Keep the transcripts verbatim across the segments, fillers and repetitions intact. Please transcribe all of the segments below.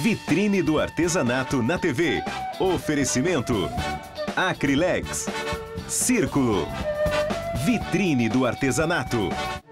Vitrine do artesanato na T V. Oferecimento Acrylex. Círculo. Vitrine do artesanato.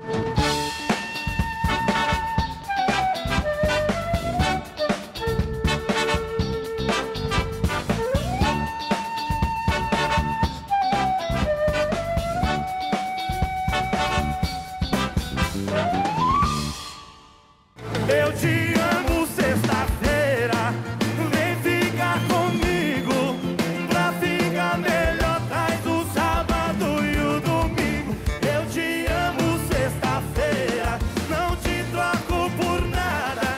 Eu te amo, sexta-feira. Vem ficar comigo pra ficar melhor. Traz o sábado e o domingo. Eu te amo, sexta-feira. Não te troco por nada.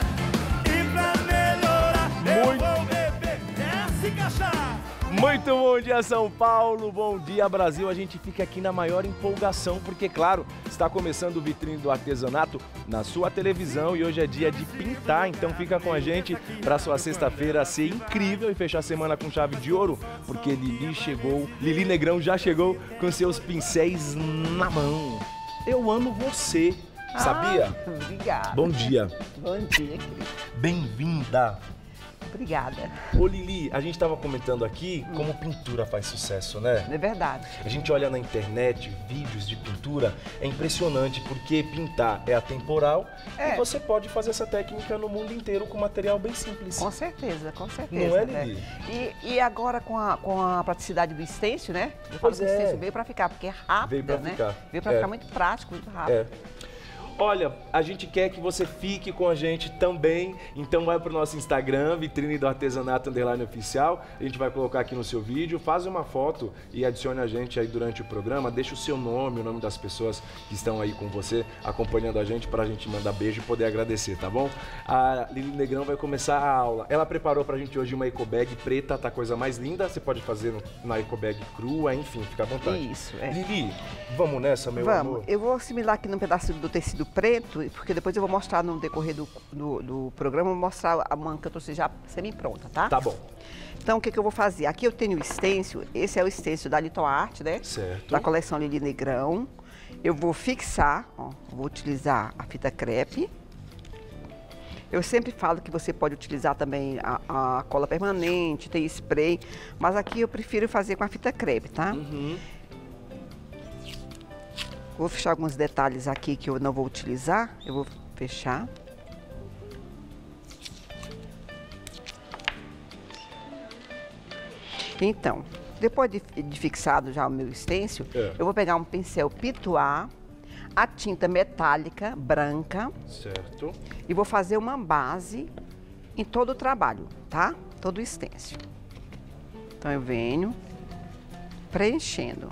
E pra melhorar, eu vou beber essa e cachaça. Muito bom dia, São Paulo, bom dia, Brasil. A gente fica aqui na maior empolgação porque, claro, está começando o Vitrine do Artesanato na sua televisão e hoje é dia de pintar, então fica com a gente para sua sexta-feira ser incrível e fechar a semana com chave de ouro, porque Lili chegou, Lili Negrão já chegou com seus pincéis na mão. Eu amo você, sabia? Ah, obrigada. Bom dia. Bom dia, querido. Bem-vinda. Obrigada. Ô Lili, a gente estava comentando aqui como pintura faz sucesso, né? É verdade. A gente olha na internet vídeos de pintura, é impressionante porque pintar é atemporal É. e você pode fazer essa técnica no mundo inteiro com material bem simples. Com certeza, com certeza. Não é, né? Lili? E, e agora com a, com a praticidade do stencil, né? Eu falo Pois que o é. stencil veio pra ficar, porque é rápido, Veio pra né? ficar. Veio pra É. ficar muito prático, muito rápido. É. Olha, a gente quer que você fique com a gente também, então vai pro nosso Instagram, Vitrine do Artesanato Underline Oficial, a gente vai colocar aqui no seu vídeo, faz uma foto e adicione a gente aí durante o programa, deixa o seu nome, o nome das pessoas que estão aí com você, acompanhando a gente, pra gente mandar beijo e poder agradecer, tá bom? A Lili Negrão vai começar a aula, ela preparou pra gente hoje uma ecobag preta, tá a coisa mais linda, você pode fazer no, na ecobag crua, enfim, fica à vontade. Isso, é. Lili, vamos nessa, meu Vamos, amor? eu vou assimilar aqui num pedaço do tecido preto, porque depois eu vou mostrar no decorrer do, do, do programa, vou mostrar a manga que eu trouxe já semi-pronta, tá? Tá bom. Então, o que, que eu vou fazer? Aqui eu tenho o stencil, esse é o stencil da Little Art, né? Certo. Da coleção Lili Negrão. Eu vou fixar, ó, vou utilizar a fita crepe. Eu sempre falo que você pode utilizar também a, a cola permanente, tem spray, mas aqui eu prefiro fazer com a fita crepe, tá? Uhum. Vou fechar alguns detalhes aqui que eu não vou utilizar, eu vou fechar. Então, depois de, de fixado já o meu stencil, É. eu vou pegar um pincel pituá, a tinta metálica branca Certo. e vou fazer uma base em todo o trabalho, tá? Todo o stencil. Então eu venho preenchendo.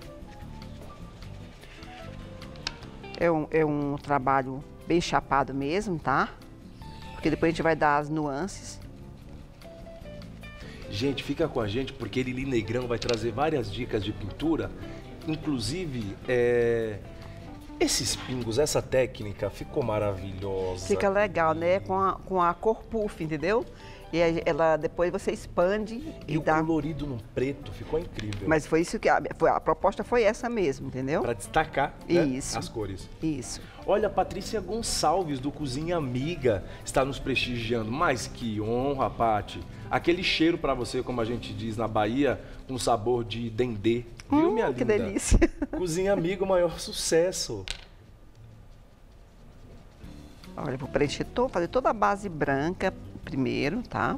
É um, é um trabalho bem chapado mesmo, tá? Porque depois a gente vai dar as nuances. Gente, fica com a gente porque Lili Negrão vai trazer várias dicas de pintura. Inclusive, é... esses pingos, essa técnica ficou maravilhosa. Fica legal, né? Com a, com a cor puff, entendeu? E aí ela, depois você expande E e o dá... colorido no preto ficou incrível. Mas foi isso que... A, foi, a proposta foi essa mesmo, entendeu? Para destacar, né, Isso. as cores. Isso. Olha, Patrícia Gonçalves, do Cozinha Amiga, está nos prestigiando. Mas que honra, Pati. Aquele cheiro para você, como a gente diz na Bahia, com sabor de dendê. Viu, Hum, minha que linda? delícia. Cozinha Amiga, o maior sucesso. Olha, eu vou preencher, todo, fazer toda a base branca primeiro, tá?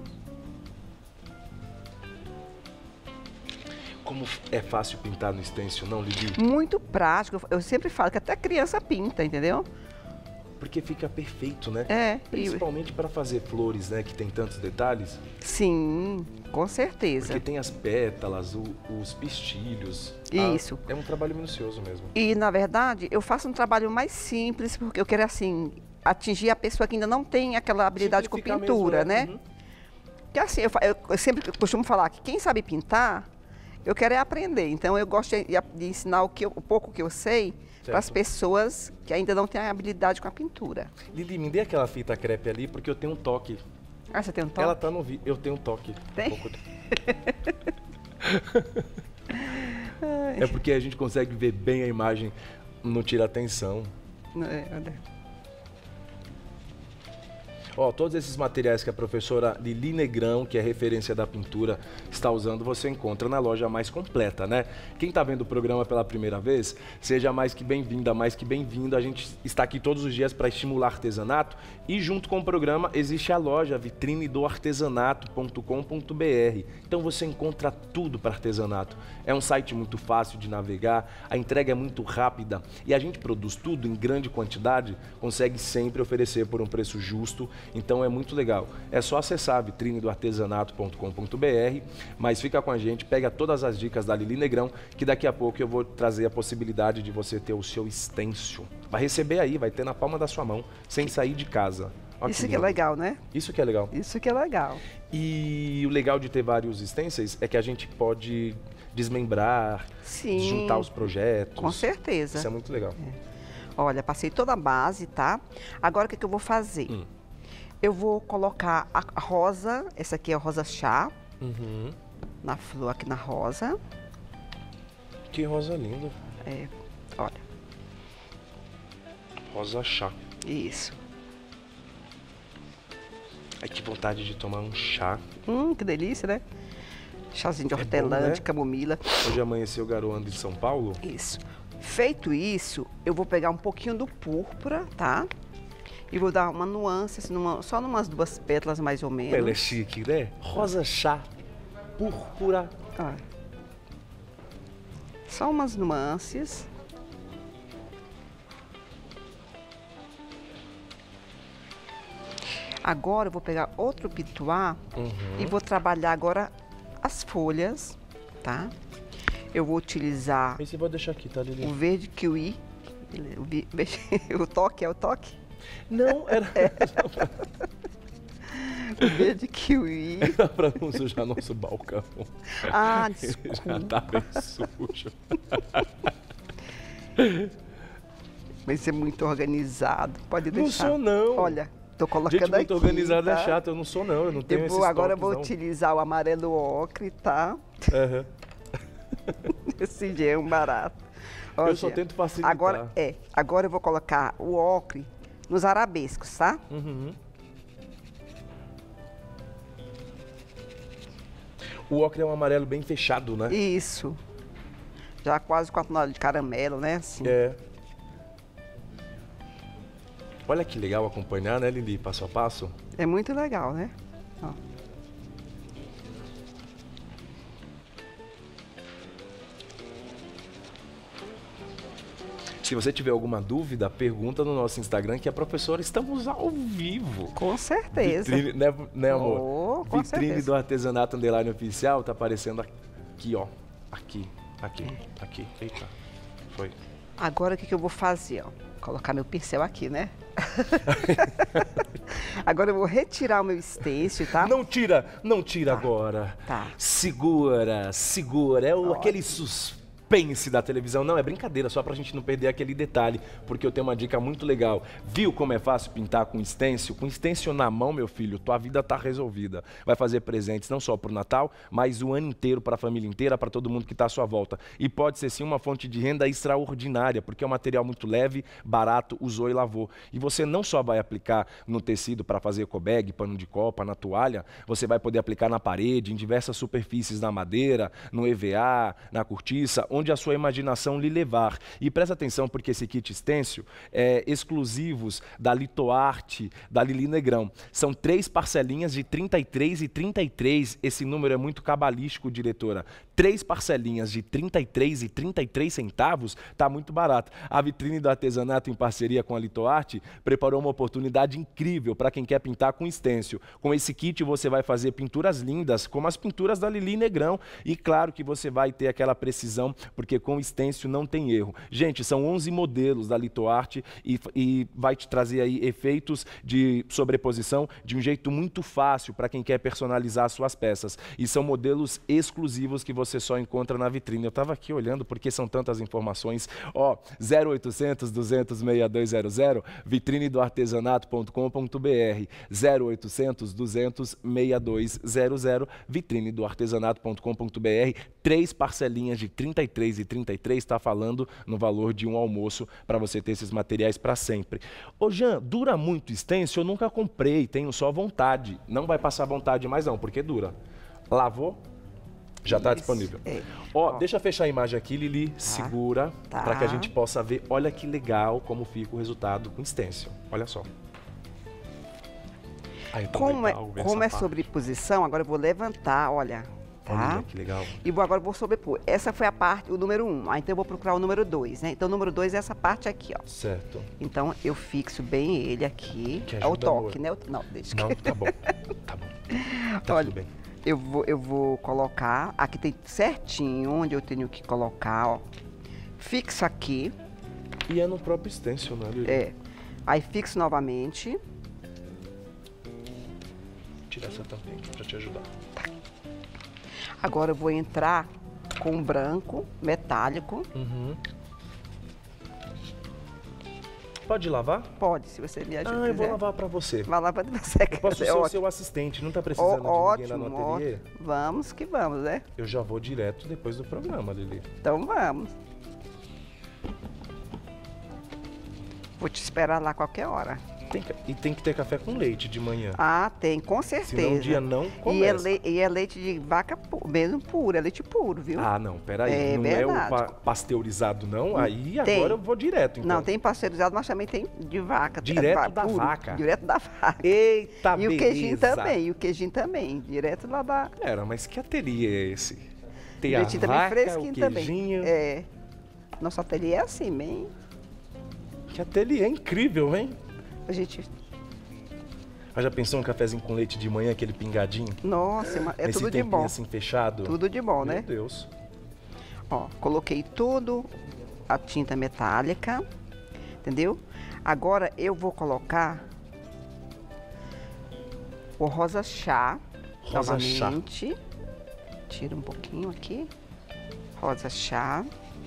Como é fácil pintar no stencil, não, Lili? Muito prático. Eu sempre falo que até criança pinta, entendeu? Porque fica perfeito, né? É. e- Principalmente para fazer flores, né? Que tem tantos detalhes. Sim, com certeza. Porque tem as pétalas, o- os pistilhos. Isso. Ah, é um trabalho minucioso mesmo. E, na verdade, eu faço um trabalho mais simples, porque eu quero, assim, atingir a pessoa que ainda não tem aquela habilidade com Simplificar pintura, mesmo, é. né? Uhum. Porque, assim, eu, fa- eu- eu sempre costumo falar que quem sabe pintar, eu quero é aprender. Então, eu gosto de, de ensinar o, que eu- o pouco que eu sei para as Certo. pessoas que ainda não têm a habilidade com a pintura. Lili, me dê aquela fita crepe ali, porque eu tenho um toque. Ah, você tem um toque? Ela tá no vídeo. Eu tenho um toque. Tem? Um pouco de- É porque a gente consegue ver bem a imagem, não tira atenção. É, olha. Ó, todos esses materiais que a professora Lili Negrão, que é referência da pintura, está usando, você encontra na loja mais completa, né? Quem está vendo o programa pela primeira vez, seja mais que bem-vinda, mais que bem-vindo. A gente está aqui todos os dias para estimular artesanato e junto com o programa existe a loja vitrine do artesanato ponto com ponto br. Então você encontra tudo para artesanato. É um site muito fácil de navegar, a entrega é muito rápida e a gente produz tudo em grande quantidade, consegue sempre oferecer por um preço justo, então é muito legal. É só acessar vitrine do artesanato ponto com ponto br, mas fica com a gente, pega todas as dicas da Lili Negrão, que daqui a pouco eu vou trazer a possibilidade de você ter o seu stencil. Vai receber aí, vai ter na palma da sua mão, sem sair de casa. Olha Isso que que é lindo. legal, né? Isso que é legal. Isso que é legal. E o legal de ter vários stencils é que a gente pode desmembrar, Sim. juntar os projetos. Com certeza. Isso é muito legal. Olha, passei toda a base, tá? Agora o que, que eu vou fazer? Hum. Eu vou colocar a rosa, essa aqui é a rosa chá, Uhum. na flor aqui na rosa. Que rosa linda. É, olha, Rosa chá. isso. Ai, que vontade de tomar um chá. Hum, que delícia, né? Chazinho de É bom, hortelã, né? de camomila. Hoje amanheceu garoando em São Paulo. Isso. Feito isso, eu vou pegar um pouquinho do púrpura, tá? E vou dar uma nuance, assim, numa, só numas duas pétalas mais ou menos. Ela é chique, né? Rosa chá, púrpura. Ó. Só umas nuances. Agora eu vou pegar outro pituá Uhum. e vou trabalhar agora as folhas, tá? Eu vou utilizar Esse eu vou deixar aqui, tá, o Lili? verde kiwi. O, vi- o toque é o toque? Não, era, O verde kiwi. era pra não sujar nosso balcão. Ah, Já desculpa. tá bem sujo. Mas é muito organizado. Pode Não deixar. sou, não. Olha, tô colocando Gente, muito aqui. organizado tá? é chato, eu não sou não, eu não tenho Eu esse vou, agora eu vou toques, não. utilizar o amarelo ocre, tá? Aham. Esse dia é um barato. Eu só tento facilitar. Agora, é, agora eu vou colocar o ocre nos arabescos, tá? Uhum. O ocre é um amarelo bem fechado, né? Isso. Já quase com a tonalidade de caramelo, né? Assim. É. Olha que legal acompanhar, né, Lili? Passo a passo. É muito legal, né? Ó. Se você tiver alguma dúvida, pergunta no nosso Instagram, que a professora estamos ao vivo. Com certeza. Vitrine, né, né, amor? Oh, com Vitrine certeza. do Artesanato Underline Oficial tá aparecendo aqui, ó. Aqui, aqui, aqui. Eita, foi. Agora o que, que eu vou fazer? Ó? Colocar meu pincel aqui, né? Agora eu vou retirar o meu stencil, tá? Não tira, não tira Tá. agora. Tá. Segura, segura. É o, aquele suspense da televisão. Não, é brincadeira, só pra gente não perder aquele detalhe, porque eu tenho uma dica muito legal. Viu como é fácil pintar com stencil? Com stencil na mão, meu filho, tua vida tá resolvida. Vai fazer presentes não só pro Natal, mas o ano inteiro, pra família inteira, pra todo mundo que tá à sua volta. E pode ser sim uma fonte de renda extraordinária, porque é um material muito leve, barato, usou e lavou. E você não só vai aplicar no tecido para fazer ecobag, pano de copa, na toalha, você vai poder aplicar na parede, em diversas superfícies, na madeira, no E V A, na cortiça, onde a sua imaginação lhe levar. E presta atenção, porque esse kit stencil é exclusivos da Litoarte, da Lili Negrão. São três parcelinhas de trinta e três e trinta e três. Esse número é muito cabalístico, diretora. Três parcelinhas de trinta e três e trinta e três centavos, tá muito barato. A Vitrine do Artesanato, em parceria com a Litoarte, preparou uma oportunidade incrível para quem quer pintar com stencil. Com esse kit você vai fazer pinturas lindas, como as pinturas da Lili Negrão. E claro que você vai ter aquela precisão, porque com stencil não tem erro. Gente, são onze modelos da Litoarte e, e vai te trazer aí efeitos de sobreposição de um jeito muito fácil para quem quer personalizar suas peças. E são modelos exclusivos que você só encontra na vitrine. Eu estava aqui olhando porque são tantas informações. Ó, zero oitocentos, duzentos, sessenta e dois zero zero, vitrine do artesanato ponto com ponto br, zero oitocentos, duzentos, sessenta e dois zero zero, vitrine do artesanato ponto com ponto br, três parcelinhas de trinta e três reais e trinta e três centavos, está falando no valor de um almoço para você ter esses materiais para sempre. Ô Jean, dura muito stencil? Eu nunca comprei, tenho só vontade. Não vai passar vontade mais não, porque dura. Lavou? Já está disponível. É. Ó, Ó. deixa eu fechar a imagem aqui, Lili. Tá. Segura, Tá. para que a gente possa ver. Olha que legal como fica o resultado com stencil. Olha só. Ai, é tão Como, legal é, ver como é essa parte. sobreposição, agora eu vou levantar, olha. Tá? Olha que legal. E vou, agora eu vou sobrepor. Essa foi a parte, o número um. Ah, então eu vou procurar o número dois, né? Então o número dois é essa parte aqui, ó. Certo. Então eu fixo bem ele aqui. Que É o ajuda, toque, amor. né? O- Não, deixa Não, que... tá bom. Tá bom. Tá Olha, tudo bem. Eu vou, eu vou colocar, aqui tem certinho onde eu tenho que colocar, ó. Fixo aqui, E é no próprio stencil, né, Lili? é. Aí fixo novamente. Tira essa tampinha aqui pra te ajudar. Agora eu vou entrar com um branco metálico. Uhum. Pode lavar? Pode, se você me ajudar. Ah, eu vou lavar pra você. Vai lá para você. Eu posso ser é o ótimo. seu assistente, não tá Ó, precisando de ótimo, ninguém lá no ateliê? ótimo. Vamos que vamos, né? Eu já vou direto depois do programa, Lili. Então vamos. Vou te esperar lá qualquer hora. Tem que- e tem que ter café com leite de manhã. Ah, tem, com certeza. Senão o dia não E é, começa. le- e é leite de vaca pu- mesmo puro, é leite puro, viu? Ah, não, peraí. É não é o verdade. pa- pasteurizado, não? Aí Tem. agora eu vou direto, então. Não, tem pasteurizado, mas também tem de vaca. Direto va- da puro, vaca. Direto da vaca. Eita, E o queijinho beleza. também, e o queijinho também, direto lá da... Pera, mas que ateliê é esse? Tem o a leitinho também vaca, fresquinho o também. queijinho. É. Nosso ateliê é assim, bem... Que ateliê incrível, hein? A gente... Mas já pensou um cafezinho com leite de manhã, aquele pingadinho? Nossa, é uma- é Nesse tudo de tempinho bom. assim fechado? Tudo de bom, Meu né? Deus. Ó, coloquei tudo a tinta metálica, entendeu? Agora eu vou colocar o rosa chá, Rosa chá. novamente. Tira um pouquinho aqui. Rosa chá.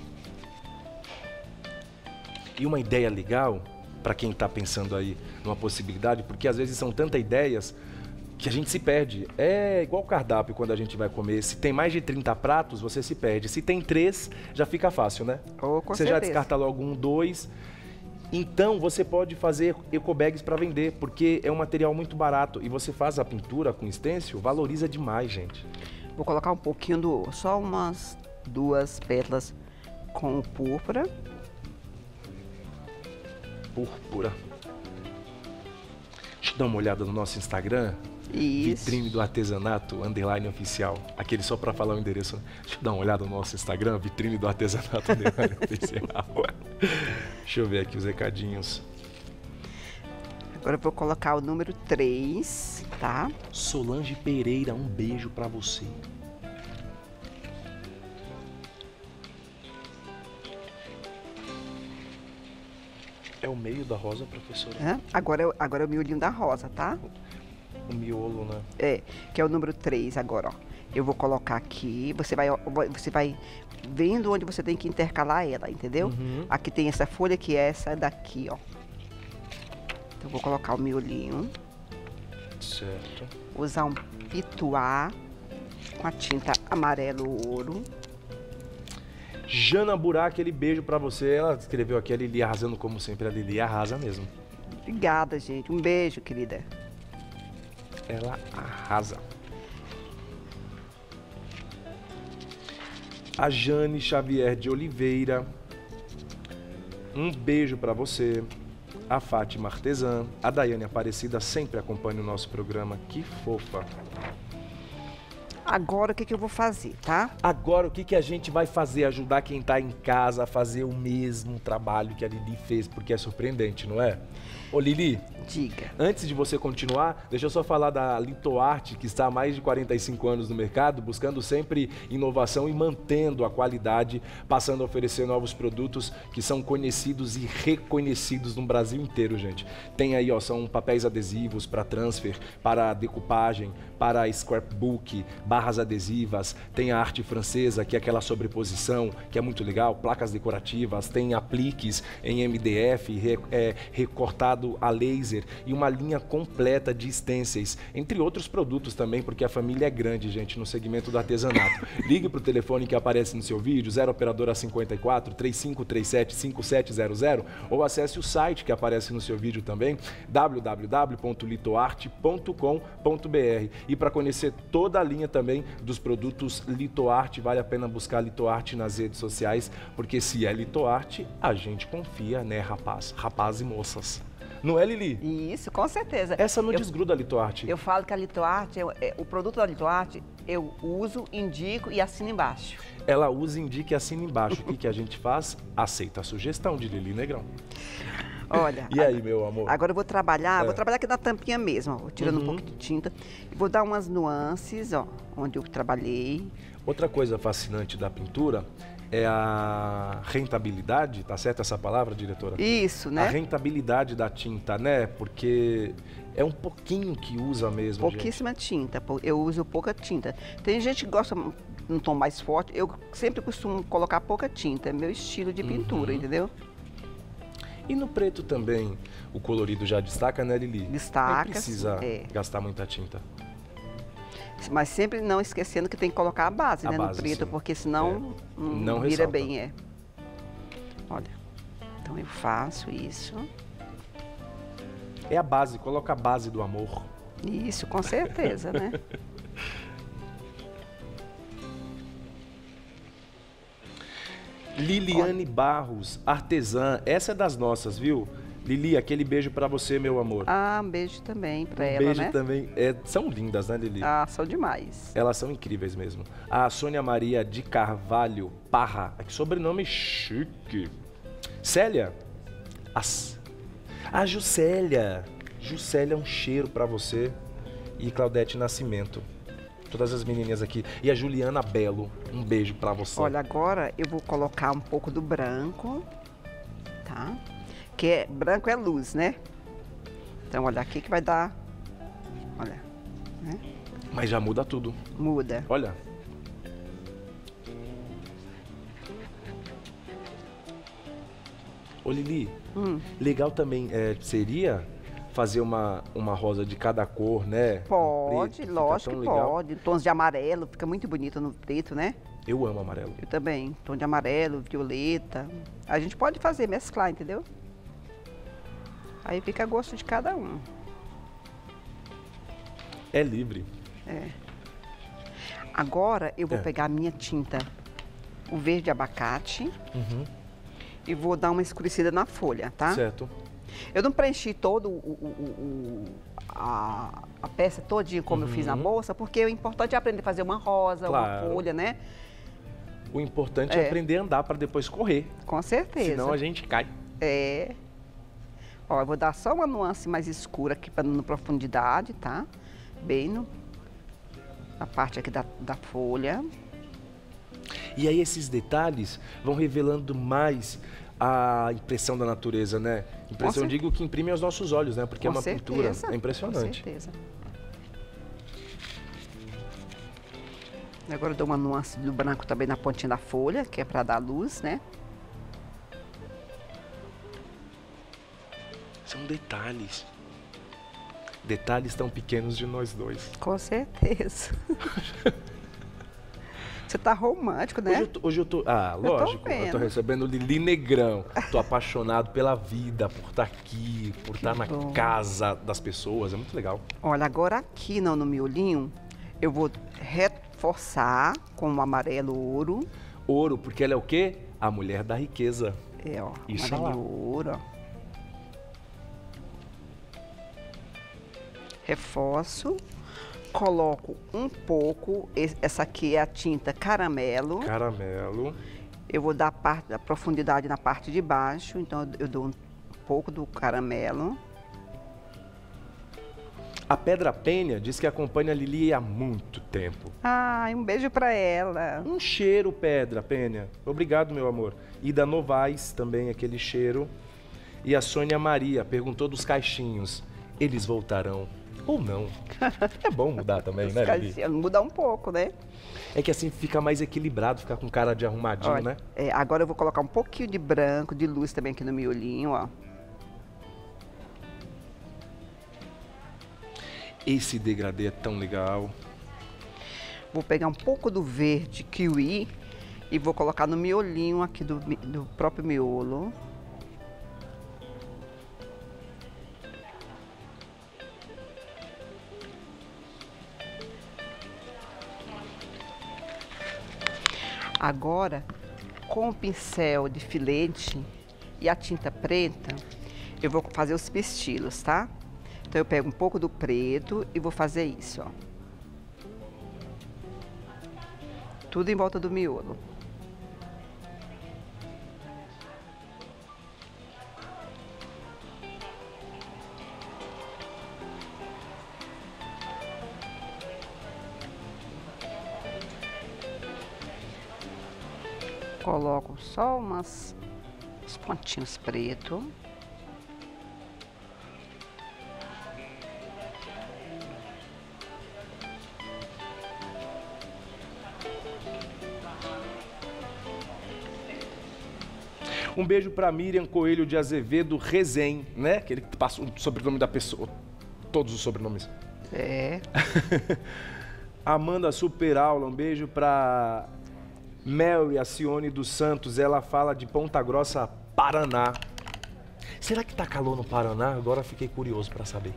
E uma ideia legal, para quem está pensando aí numa possibilidade, porque às vezes são tantas ideias que a gente se perde. É igual cardápio quando a gente vai comer. Se tem mais de trinta pratos, você se perde. Se tem três, já fica fácil, né? Oh, com você já certeza. descarta logo um, dois. Então você pode fazer ecobags para vender, porque é um material muito barato. E você faz a pintura com stencil, valoriza demais, gente. Vou colocar um pouquinho do... Só umas duas pétalas com o púrpura. Púrpura. Deixa eu dar uma olhada no nosso Instagram. Isso. Vitrine do Artesanato, underline oficial. Aquele só para falar o endereço. Né? Deixa eu dar uma olhada no nosso Instagram, Vitrine do Artesanato, underline oficial. Deixa eu ver aqui os recadinhos. Agora eu vou colocar o número três, tá? Solange Pereira, um beijo para você. É o meio da rosa, professora? Hã? Agora, é- agora é o miolinho da rosa, tá? O miolo, né? É, que é o número três agora, ó. Eu vou colocar aqui, você vai, ó, você vai vendo onde você tem que intercalar ela, entendeu? Uhum. Aqui tem essa folha que é essa daqui, ó. Então eu vou colocar o miolinho, Certo. usar um pituá com a tinta amarelo ouro. Jana Burá, aquele beijo pra você. Ela escreveu aqui, a Lili arrasando como sempre. A Lili arrasa mesmo. Obrigada, gente. Um beijo, querida. Ela arrasa. A Jane Xavier de Oliveira. Um beijo pra você. A Fátima Artesã. A Daiane Aparecida sempre acompanha o nosso programa. Que fofa. Agora o que, que eu vou fazer, tá? Agora, o que, que a gente vai fazer? Ajudar quem está em casa a fazer o mesmo trabalho que a Lili fez, porque é surpreendente, não é? Ô Lili, Diga. antes de você continuar, deixa eu só falar da Litoarte, que está há mais de quarenta e cinco anos no mercado, buscando sempre inovação e mantendo a qualidade, passando a oferecer novos produtos que são conhecidos e reconhecidos no Brasil inteiro, gente. Tem aí, ó, são papéis adesivos para transfer, para decupagem, para scrapbook, barras adesivas, tem a arte francesa, que é aquela sobreposição, que é muito legal, placas decorativas, tem apliques em M D F, re, é, recortado a laser, laser e uma linha completa de stencils, entre outros produtos também, porque a família é grande, gente, no segmento do artesanato. Ligue para o telefone que aparece no seu vídeo, zero operadora cinquenta e quatro, três cinco três sete, cinco sete zero zero, ou acesse o site que aparece no seu vídeo também, w w w ponto litoarte ponto com ponto b r. E para conhecer toda a linha também dos produtos Litoarte, vale a pena buscar Litoarte nas redes sociais, porque se é Litoarte, a gente confia, né, rapaz? Rapaz e moças. Não é, Lili? Isso, com certeza. Essa não eu, desgruda a Litoarte. Eu falo que a Litoarte, é, é, o produto da Litoarte, eu uso, indico e assino embaixo. Ela usa, indica e assina embaixo. O que, que a gente faz? Aceita a sugestão de Lili Negrão. Olha. E aí, meu amor? Agora eu vou trabalhar, É. vou trabalhar aqui na tampinha mesmo, ó, tirando Uhum. um pouco de tinta. Vou dar umas nuances, ó, onde eu trabalhei. Outra coisa fascinante da pintura é a rentabilidade, tá certo essa palavra, diretora? Isso, A né? rentabilidade da tinta, né? Porque é um pouquinho que usa mesmo, gente. Pouquíssima tinta, pô, eu uso pouca tinta. Tem gente que gosta de um tom mais forte, eu sempre costumo colocar pouca tinta, é meu estilo de pintura, Uhum. entendeu? E no preto também, o colorido já destaca, né, Lili? Destaca, Não precisa é. gastar muita tinta. Mas sempre não esquecendo que tem que colocar a base, A né, base, no preto, sim. porque senão É. não, Não vira ressalta. bem, é. Olha, então eu faço isso. É a base, coloca a base do amor. Isso, com certeza, né? Liliane Barros, artesã, essa é das nossas, viu? Lili, aquele beijo pra você, meu amor. Ah, um beijo também pra um ela, beijo né? também. É, são lindas, né, Lili? Ah, são demais. Elas são incríveis mesmo. A Sônia Maria de Carvalho Parra, que sobrenome chique. Célia, as... a Juscelia. Juscelia, um cheiro pra você. E Claudete Nascimento. Todas as menininhas aqui. E a Juliana Belo, um beijo pra você. Olha, agora eu vou colocar um pouco do branco, tá? Que é, branco é luz, né? Então, olha aqui que vai dar, olha, né? Mas já muda tudo. Muda. Olha. Ô Lili, Hum. legal também é, seria fazer uma, uma rosa de cada cor, né? Pode, Preto, fica lógico tão que legal. pode. Tons de amarelo, fica muito bonito no preto, né? Eu amo amarelo. Eu também. Tom de amarelo, violeta. A gente pode fazer, mesclar, entendeu? Aí fica a gosto de cada um. É livre. Agora eu vou É. pegar a minha tinta, o verde abacate, Uhum. e vou dar uma escurecida na folha, tá? Certo. Eu não preenchi todo o, o- o- o- a, a peça todinha como eu fiz na Uhum. bolsa, porque o importante é aprender a fazer uma rosa, Claro. uma folha, né? O importante é, É. aprender a andar para depois correr. Com certeza. Senão a gente cai. É. Ó, eu vou dar só uma nuance mais escura aqui para na profundidade, tá? Bem no, na parte aqui da, da folha. E aí esses detalhes vão revelando mais a impressão da natureza, né? Impressão, cer- digo, que imprime aos nossos olhos, né? Porque é Com uma pintura. certeza, É impressionante. Com certeza. Agora eu dou uma nuance do branco também na pontinha da folha, que é para dar luz, né? São detalhes. Detalhes tão pequenos de nós dois. Com certeza. Você tá romântico, né? Hoje eu tô, hoje eu tô- ah, Eu tô lógico, eu tô vendo. recebendo Lili Negrão. Tô apaixonado pela vida, por estar aqui, por estar na bom. casa das pessoas. É muito legal. Olha, agora aqui no, no miolinho, eu vou reforçar com o amarelo ouro. Ouro, porque ela é o quê? A mulher da riqueza. É, ó, Isso amarelo lá. ouro, ó. Reforço. Coloco um pouco, es- essa aqui é a tinta caramelo. Caramelo. Eu vou dar a parte da profundidade na parte de baixo, então eu dou um pouco do caramelo. A Pedra Penha diz que acompanha a Lili há muito tempo. Ai, um beijo pra ela. Um cheiro, Pedra Penha. Obrigado, meu amor. E da Novaes também, aquele cheiro. E a Sônia Maria perguntou dos caixinhos. Eles voltarão ou não? É bom mudar também, né, Lili? Mudar um pouco, né? É que assim fica mais equilibrado, fica com cara de arrumadinho, Olha, né? é, agora eu vou colocar um pouquinho de branco, de luz também aqui no miolinho, ó. Esse degradê é tão legal. Vou pegar um pouco do verde kiwi e vou colocar no miolinho aqui do, mi- do próprio miolo. Agora, com o pincel de filete e a tinta preta, eu vou fazer os pistilos, tá? Então eu pego um pouco do preto e vou fazer isso, ó. Tudo em volta do miolo. Coloco só umas, uns pontinhos pretos. Um beijo pra Miriam Coelho de Azevedo Rezem, né? Aquele que passa o sobrenome da pessoa. Todos os sobrenomes. É. Amanda Super Aula, um beijo pra Mel e a Cione dos Santos. Ela fala de Ponta Grossa, Paraná. Será que tá calor no Paraná? Agora fiquei curioso pra saber.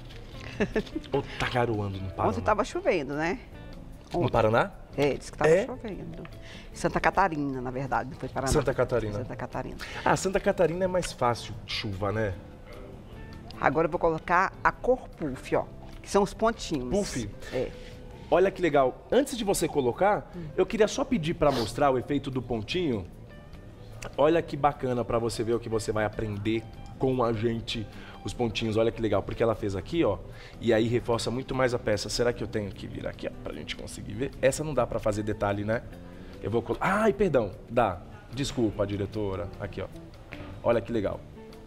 Ou tá garoando no Paraná? Ontem tava chovendo, né? No Paraná? É, disse que tava É? chovendo. Santa Catarina, na verdade, não foi Paraná. Santa Catarina. Santa Catarina. Ah, Santa Catarina é mais fácil chuva, né? Agora eu vou colocar a cor puff, ó. Que são os pontinhos. Puff? É. Olha que legal. Antes de você colocar, eu queria só pedir para mostrar o efeito do pontinho. Olha que bacana para você ver o que você vai aprender com a gente. Os pontinhos, olha que legal. Porque ela fez aqui, ó. E aí reforça muito mais a peça. Será que eu tenho que vir aqui, ó, pra gente conseguir ver? Essa não dá para fazer detalhe, né? Eu vou colocar... Ai, perdão. Dá. Desculpa, diretora. Aqui, ó. Olha que legal.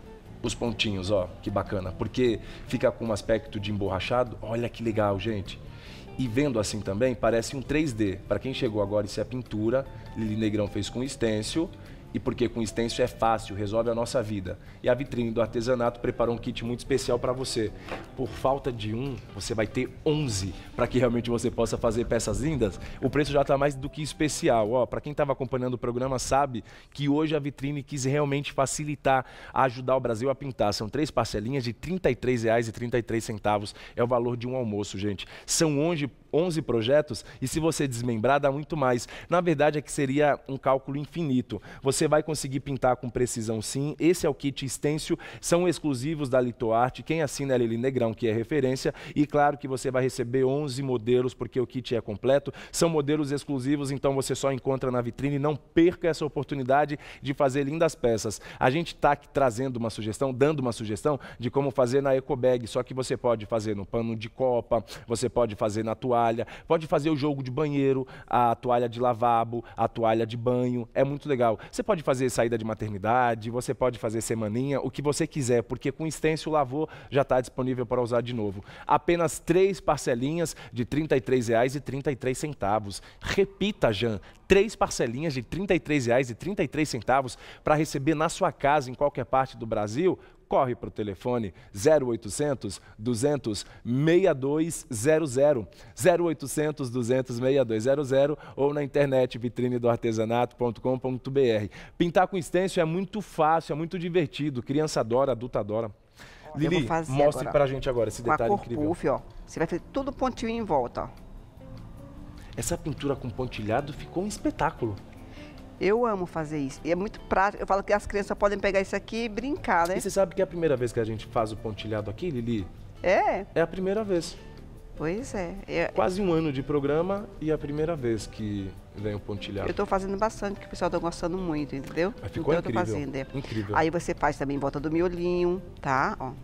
Os pontinhos, ó. Que bacana. Porque fica com um aspecto de emborrachado. Olha que legal, gente. E vendo assim também, parece um três D. Para quem chegou agora, isso é pintura. Lili Negrão fez com stencil. E porque com stencil é fácil, resolve a nossa vida. E a Vitrine do Artesanato preparou um kit muito especial para você. Por falta de um, você vai ter onze, para que realmente você possa fazer peças lindas. O preço já está mais do que especial. Ó, para quem estava acompanhando o programa sabe que hoje a Vitrine quis realmente facilitar, ajudar o Brasil a pintar. São três parcelinhas de trinta e três reais e trinta e três centavos. É o valor de um almoço, gente. São onze, onze projetos e se você desmembrar dá muito mais. Na verdade é que seria um cálculo infinito. Você vai conseguir pintar com precisão sim. Esse é o kit stencil, são exclusivos da Litoarte. Quem assina é a Lili Negrão, que é referência. E claro que você vai receber onze modelos, porque o kit é completo. São modelos exclusivos, então você só encontra na Vitrine. Não perca essa oportunidade de fazer lindas peças. A gente está aqui trazendo uma sugestão, dando uma sugestão de como fazer na ecobag. Só que você pode fazer no pano de copa, você pode fazer na toalha, pode fazer o jogo de banheiro, a toalha de lavabo, a toalha de banho. É muito legal. Você pode fazer saída de maternidade, você pode fazer semaninha, o que você quiser, porque com stencil lavou já está disponível para usar de novo. Apenas três parcelinhas de trinta e três reais e trinta e três centavos. Repita, Jan, três parcelinhas de trinta e três reais e trinta e três centavos para receber na sua casa, em qualquer parte do Brasil. Corre para o telefone zero oitocentos, duzentos, sessenta e dois zero zero, zero oitocentos, duzentos, sessenta e dois zero zero ou na internet vitrine do artesanato ponto com ponto br. Pintar com stencil é muito fácil, é muito divertido, criança adora, adulta adora. Eu Lili, vou fazer mostre agora, pra gente agora esse com a detalhe cor incrível. puff, ó. Você vai fazer tudo pontinho em volta, ó. Essa pintura com pontilhado ficou um espetáculo. Eu amo fazer isso. E é muito prático. Eu falo que as crianças podem pegar isso aqui e brincar, né? E você sabe que é a primeira vez que a gente faz o pontilhado aqui, Lili? É, É a primeira vez. pois é. é. Quase um ano de programa e a primeira vez que vem o pontilhado. Eu tô fazendo bastante, que o pessoal tá gostando muito, entendeu? Mas ficou então incrível. eu tô fazendo, é. Incrível. Aí você faz também em volta do miolinho, tá? Ó.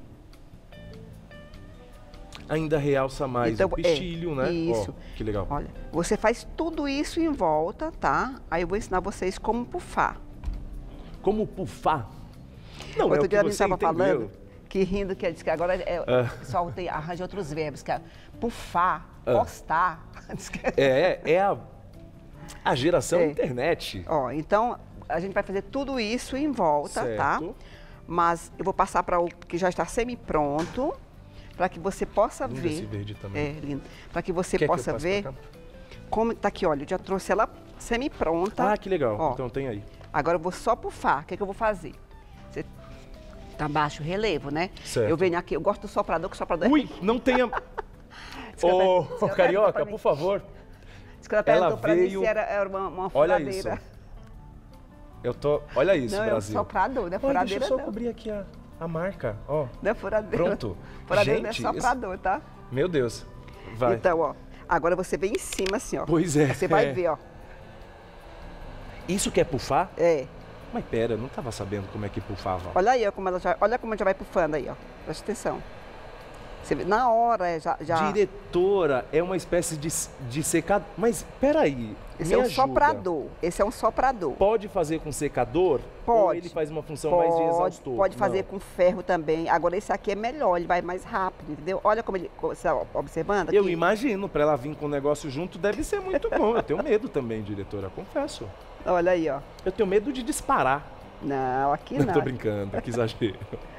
Ainda realça mais Então, o pistilho, é, né? isso. Ó, que legal. Olha, você faz tudo isso em volta, tá? Aí eu vou ensinar vocês como pufar. Como pufar? Não, é Outro o que dia a gente você estava entendeu. falando, que rindo, que, diz que agora é, Ah. o pessoal tem, arranja outros verbos, que é pufar, Ah. postar. Diz que- É, é a, a geração É. internet. Ó, então a gente vai fazer tudo isso em volta, tá? Certo. Mas eu vou passar para o que já está semi-pronto. para que você possa Lindo ver. esse verde também. É, lindo. Para que você Quer que eu possa passe ver pra cá? como tá aqui, olha, eu já trouxe ela semi-pronta. Ah, que legal. Ó, Então tem aí. agora eu vou só pufar. O que, que eu vou fazer? Você tá baixo o relevo, né? Certo. Eu venho aqui, eu gosto do soprador, que o soprador Ui, não tenha... que ela Ô, per- diz que ela perguntou Carioca, pra mim. por favor. Diz que ela ela perguntou pra mim veio- se era, era uma, uma Olha furadeira. isso. Eu tô... Olha isso, Não, é um Brasil. soprador, não é Olha, furadeira deixa eu só não. cobrir aqui a, a marca, ó. Não é furadeira. Pronto. Furadeira Gente, não é soprador, tá? Meu Deus. Vai. Então, ó, agora você vem em cima assim, ó. Pois é. Você vai é. ver, ó. Isso que é pufar? É. Mas pera, eu não tava sabendo como é que pufava. Olha aí, ó, como ela já, olha como já vai pufando aí, ó. Presta atenção. Você vê, na hora é, já, já... Diretora, é uma espécie de, de secador. Mas peraí, Esse me é um ajuda. soprador. Esse é um soprador. Pode fazer com secador? Ou Pode. ele faz uma função mais de Pode, exaustor? pode fazer Não. com ferro também. Agora esse aqui é melhor, ele vai mais rápido, entendeu? Olha como ele, como você tá observando aqui. Eu imagino, pra ela vir com o negócio junto deve ser muito bom. Eu tenho medo também, diretora, confesso. Olha aí, ó. Eu tenho medo de disparar. Não, aqui Não não. tô brincando, que exagero.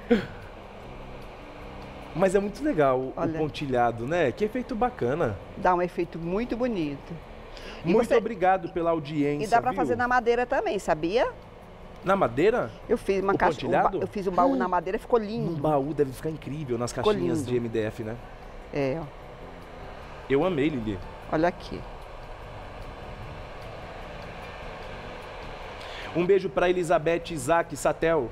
Mas é muito legal o Olha. pontilhado, né? Que efeito bacana. Dá um efeito muito bonito. E Muito você- obrigado pela audiência. E dá pra viu? fazer na madeira também, sabia? Na madeira? Eu fiz uma O caixa, um ba- pontilhado? eu fiz um baú na madeira, ficou Um lindo. baú deve ficar incrível nas Ficou caixinhas lindo. de M D F, né? É, ó. Eu amei, Lili. Olha aqui. Um beijo pra Elizabeth Isaac Satel.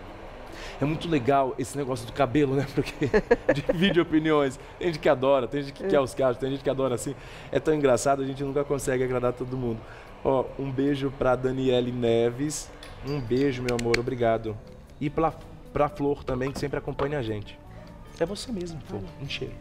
É muito legal esse negócio do cabelo, né? Porque divide opiniões. Tem gente que adora, tem gente que quer os cachos, tem gente que adora assim. É tão engraçado, a gente nunca consegue agradar todo mundo. Ó, um beijo pra Daniele Neves. Um beijo, meu amor, obrigado. E pra, pra Flor também, que sempre acompanha a gente. É você mesmo, Flor. Um cheiro.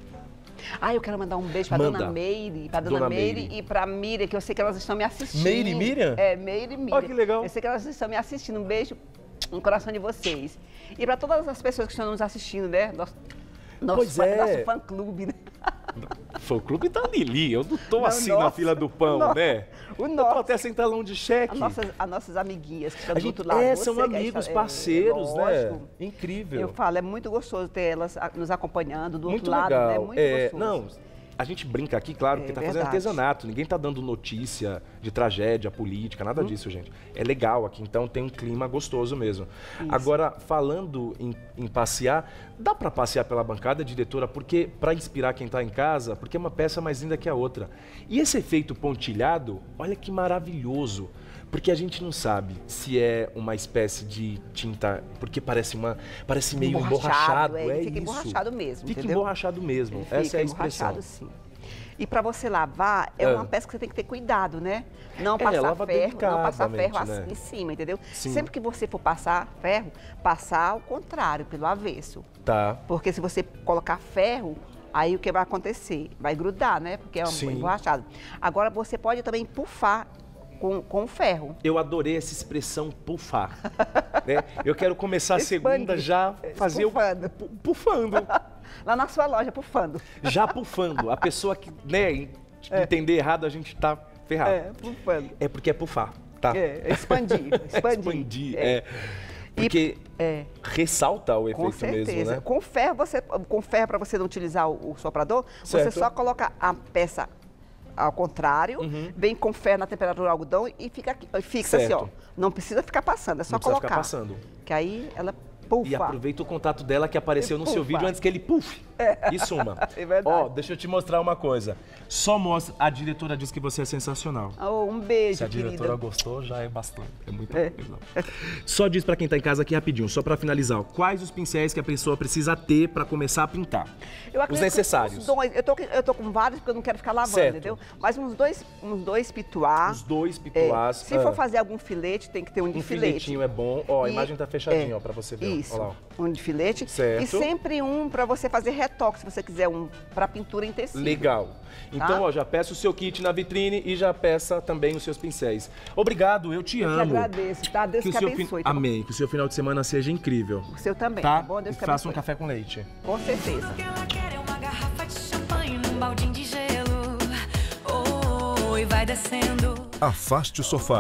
Ah, eu quero mandar um beijo pra Manda. Dona Meire, pra Dona, Dona Meire, Meire. e pra Miriam, que eu sei que elas estão me assistindo. Meire e Miriam? É, Meire e Miriam. Ó, que legal. Eu sei que elas estão me assistindo. Um beijo no coração de vocês. E pra todas as pessoas que estão nos assistindo, né? Nosso, nosso, Pois fã, é. nosso fã-clube, né? Foi o clube da Lili. Eu não tô Não, assim na nossa, fila do pão, o no- né? o Eu tô nosso. até sem talão de cheque. As nossas, as nossas amiguinhas que estão A do gente, outro lado. é, Você são que é amigos, essa- é, parceiros, né? lógico. Incrível. Eu falo, é muito gostoso ter elas a- nos acompanhando do Muito outro lado, legal. né? Muito É, gostoso. não, a gente brinca aqui, claro, É porque tá fazendo verdade. artesanato. Ninguém tá dando notícia de tragédia política, Hum. nada disso, gente. É legal aqui, então tem um clima gostoso mesmo. Agora, falando em, em passear, dá pra passear pela bancada, diretora, porque para inspirar quem tá em casa, porque é uma peça mais linda que a outra. E esse efeito pontilhado, olha que maravilhoso. Porque a gente não sabe se é uma espécie de tinta, porque parece uma, parece meio emborrachado, é, é, ele fica isso. emborrachado mesmo, Fica entendeu? emborrachado mesmo. Ele Essa fica é a expressão. emborrachado, sim. E para você lavar, é Ah. uma peça que você tem que ter cuidado, né? Não É, passar lava ferro, não passar ferro delicadamente, assim né? em cima, entendeu? Sim. Sempre que você for passar ferro, passar ao contrário, pelo avesso. Tá. Porque se você colocar ferro, aí o que vai acontecer? Vai grudar, né? Porque é um Sim. emborrachado. Agora você pode também pufar com, com ferro. Eu adorei essa expressão pufar. né? Eu quero começar a segunda Expandir. já fazer Pufando. o pu- pufando. Lá na sua loja, pufando. Já pufando. A pessoa que, né, en- entender errado, a gente tá ferrado. É, pufando. É porque é pufar, tá? É, expandir, expandir. Expandir, É. é. Porque É. ressalta o Com efeito certeza. mesmo, né? Com ferro, você, com ferro para você não utilizar o, o soprador, você Certo. só coloca a peça ao contrário, Uhum. vem com ferro na temperatura do algodão e fica aqui, fixa assim, ó. Certo. Não precisa ficar passando, é só Não precisa colocar. ficar passando. Que aí ela pufa. E aproveita o contato dela que apareceu E no seu pufa. vídeo antes que ele puff e suma. É verdade. Ó, deixa eu te mostrar uma coisa. Só mostra. A diretora disse que você é sensacional. Oh, um beijo, Se a diretora querida. gostou, já é bastante. É muito É. coisa. Só diz pra quem tá em casa aqui rapidinho, só pra finalizar. Ó, quais os pincéis que a pessoa precisa ter pra começar a pintar? Eu Os acredito que necessários. uns dois, eu, tô, eu tô com vários porque eu não quero ficar lavando, Certo. entendeu? Mas uns dois, uns dois pituá. Os dois É, pituás. se ah, for fazer algum filete, tem que ter um de um filete. filetinho é bom. Ó, a E- imagem tá fechadinha, é, ó, pra você ver. ó. Isso, Ó lá, ó. um de filete. Certo. E sempre um para você fazer retoque, se você quiser um para pintura em tecido. Legal. Então, Tá? ó, já peça o seu kit na vitrine e já peça também os seus pincéis. Obrigado, eu te Eu amo. te agradeço, tá? Deus Que que, o seu fin- abençoe. Tá bom? Amém. Que o seu final de semana seja incrível. O seu também, Tá? tá, bom? Deus E que faça um abençoe. café com leite. Com certeza. O que ela quer é uma garrafa de champanhe num baldinho de gelo. Oh, e vai descendo. Afaste o sofá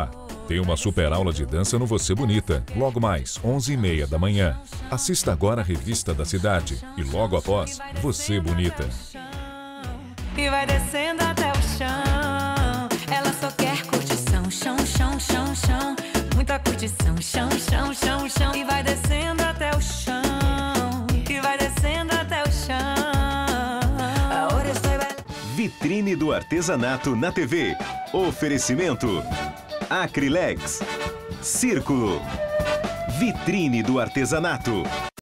tem uma super aula de dança no Você Bonita. Logo mais, onze e meia da manhã. Assista agora a revista da cidade. E logo após, Você Bonita. E vai descendo até o chão. Ela só quer curtição, chão, chão, chão, chão. Muita curtição, chão, chão, chão, chão. E vai descendo até o chão. E vai descendo até o chão. Agora estou... Vitrine do Artesanato na T V. Oferecimento Acrilex. Círculo. Vitrine do Artesanato.